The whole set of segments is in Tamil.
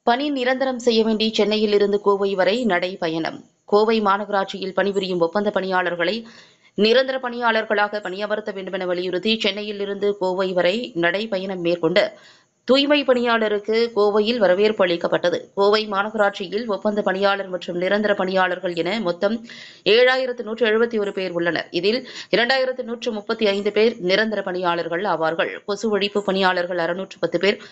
பணி நிரந்தரம் செய்ய வேண்டி சென்னையில் இருந்து கோவை வரை நடைபயணம். கோவை மாநகராட்சியில் பணிபுரியும் ஒப்பந்த பணியாளர்களை நிரந்தர பணியாளர்களாக பணியமர்த்த வேண்டுமென வலியுறுத்தி சென்னையில் இருந்து கோவை வரை நடைபயணம் மேற்கொண்டு தூய்மை பணியாளருக்கு கோவையில் வரவேற்பு அளிக்கப்பட்டது. கோவை மாநகராட்சியில் ஒப்பந்த பணியாளர் மற்றும் நிரந்தர பணியாளர்கள் என மொத்தம் 7171 பேர் உள்ளனர். இதில் 2135 பேர் நிரந்தர பணியாளர்கள் ஆவார்கள். கொசு ஒழிப்பு பணியாளர்கள் 610 பேர்,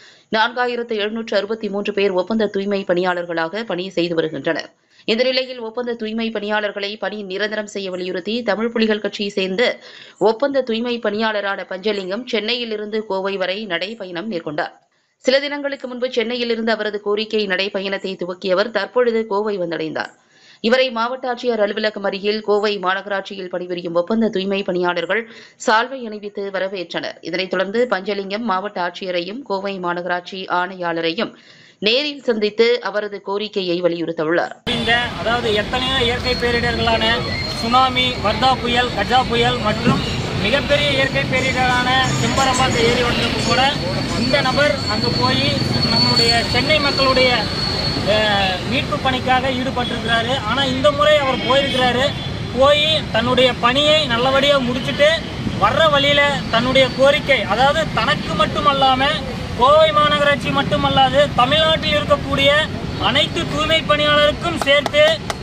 4763 பேர் ஒப்பந்த தூய்மை பணியாளர்களாக பணி செய்து வருகின்றனர். இந்த நிலையில் ஒப்பந்த தூய்மை பணியாளர்களை பணி நிரந்தரம் செய்ய வலியுறுத்தி தமிழ் புலிகள் கட்சியை சேர்ந்த ஒப்பந்த தூய்மை பணியாளரான பஞ்சலிங்கம் சென்னையில் இருந்து கோவை வரை நடைபயணம் மேற்கொண்டார். சில தினங்களுக்கு முன்பு சென்னையில் இருந்து அவரது கோரிக்கை நடைபயணத்தை துவக்கியவர் தற்பொழுது கோவை வந்தடைந்தார். இவரை மாவட்ட ஆட்சியர் அலுவலகம் அருகில் கோவை மாநகராட்சியில் பணிபுரியும் ஒப்பந்த தூய்மை பணியாளர்கள் சால்வை அணிவித்து வரவேற்றனர். இதனைத் தொடர்ந்து பஞ்சலிங்கம் மாவட்ட ஆட்சியரையும் கோவை மாநகராட்சி ஆணையாளரையும் நேரில் சந்தித்து அவரது கோரிக்கையை வலியுறுத்தியுள்ளார். அதாவது எத்தனையோ இயற்கை பேரிடர்களான சுனாமி, வர்தா புயல், கஜா புயல் மற்றும் மிகப்பெரிய இயற்கை பேரிடரான செம்பரம்பாக்க ஏரி வந்தப்போ கூட இந்த நபர் அங்கே போய் நம்முடைய சென்னை மக்களுடைய மீட்பு பணிக்காக ஈடுபட்டிருக்கிறாரு. ஆனால் இந்த முறை அவர் போய் தன்னுடைய பணியை நல்லபடியாக முடிச்சுட்டு வர்ற வழியில் தன்னுடைய கோரிக்கை, அதாவது தனக்கு மட்டுமல்லாமல் கோவை மாநகராட்சி மட்டுமல்லாது தமிழ்நாட்டில் இருக்கக்கூடிய அனைத்து தூய்மை பணியாளருக்கும் சேர்த்து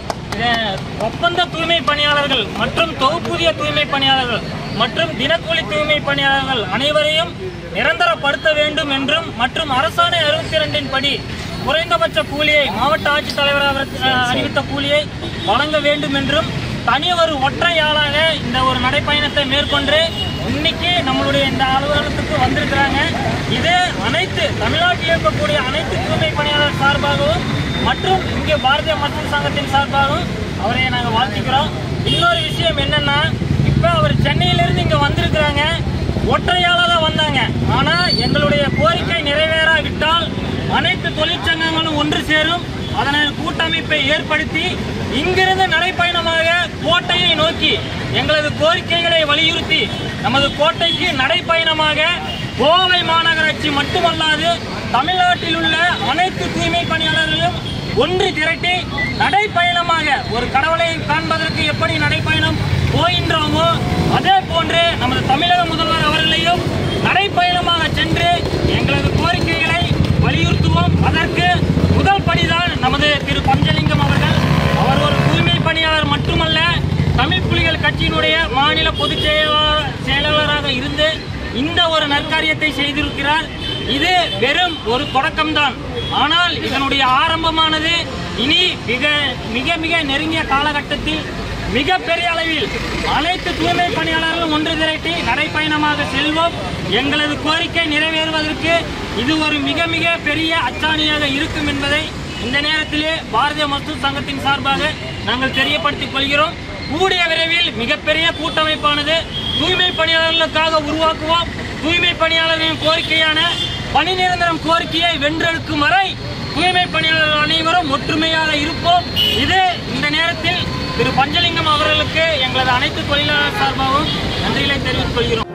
ஒப்பந்த தூய்மை பணியாளர்கள் மற்றும் தொகுப்பூதிய தூய்மை பணியாளர்கள் மற்றும் தினக்கூலி தூய்மை பணியாளர்கள் அனைவரையும் நிரந்தரப்படுத்த வேண்டும் என்றும் மற்றும் அரசாணை 62 படி குறைந்தபட்ச கூலியை மாவட்ட ஆட்சித்தலைவர் அறிவித்த கூலியை வழங்க வேண்டும் என்றும் தனி ஒரு ஒற்றையாளாக இந்த ஒரு நடைப்பயணத்தை மேற்கொண்டு இன்னைக்கு நம்மளுடைய இந்த அலுவலகத்துக்கு வந்திருக்கிறாங்க. இது அனைத்து தமிழ்நாட்டில் இருக்கக்கூடிய அனைத்து தூய்மை பணியாளர் சார்பாகவும் மற்றும் இங்கே பாரதிய மக்கள் சங்கத்தின் சார்பாகவும் அவரை நாங்கள் வாழ்த்துக்கிறோம். இன்னொரு விஷயம் என்னன்னா, இப்போ அவர் சென்னையிலிருந்து இங்கே வந்திருக்கிறாங்க, ஒற்றையாளாக தான் வந்தாங்க. ஆனால் எங்களுடைய கோரிக்கை நிறைவேறாவிட்டால் அனைத்து தொழிற்சங்கங்களும் ஒன்று சேரும், அதனால் கூட்டமைப்பை ஏற்படுத்தி இங்கிருந்து நடைப்பயணமாக கோட்டையை நோக்கி எங்களது கோரிக்கைகளை வலியுறுத்தி நமது கோட்டைக்கு நடைப்பயணமாக கோவை மாநகராட்சி மட்டுமல்லாது தமிழ்நாட்டில் உள்ள அனைத்து தூய்மை பணியாளர்களும் ஒன்று திரட்டி நடைப்பயணமாக ஒரு கடவுளை காண்பதற்கு எப்படி நடைப்பயணம் போகின்றோமோ அதே போன்று நமது தமிழக முதல்வர் அவர்களையும் நடைப்பயணமாக சென்று எங்களது கோரிக்கைகளை வலியுறுத்துவோம். அதற்கு முதல் படிதான் நமது திரு பஞ்சலிங்கம் அவர்கள். அவர் ஒரு தூய்மை பணியாளர் மட்டுமல்ல, தமிழ் புலிகள் கட்சியினுடைய மாநில பொதுச் செயலாளராக இருந்து இந்த ஒரு நற்காரியத்தை செய்திருக்கிறார். இது வெறும் ஒரு தொடக்கம்தான். ஆனால் இதனுடைய ஆரம்பமானது இனி மிக மிக நெருங்கிய காலகட்டத்தில் மிகப்பெரிய அளவில் அனைத்து தூய்மை பணியாளர்களும் ஒன்று திரட்டி நடைப்பயணமாக செல்வோம். எங்களது கோரிக்கை நிறைவேறுவதற்கு இது ஒரு மிக மிக பெரிய அச்சாணியாக இருக்கும் என்பதை இந்த நேரத்திலே பாரதிய மக்கள் சங்கத்தின் சார்பாக நாங்கள் தெரியப்படுத்திக் கொள்கிறோம். கூடிய விரைவில் மிகப்பெரிய கூட்டமைப்பானது தூய்மை பணியாளர்களுக்காக உருவாக்குவோம். தூய்மை பணியாளர்களின் கோரிக்கையான பணி நிரந்தரம் கோரிக்கையை வென்றெடுக்கும் வரை தூய்மை பணியாளர்கள் அனைவரும் ஒற்றுமையாக இருப்போம். இது இந்த நேரத்தில் திரு பஞ்சலிங்கம் அவர்களுக்கு எங்களது அனைத்து தொழிலாளர் சார்பாகவும் நன்றிகளை தெரிவித்துக் கொள்கிறோம்.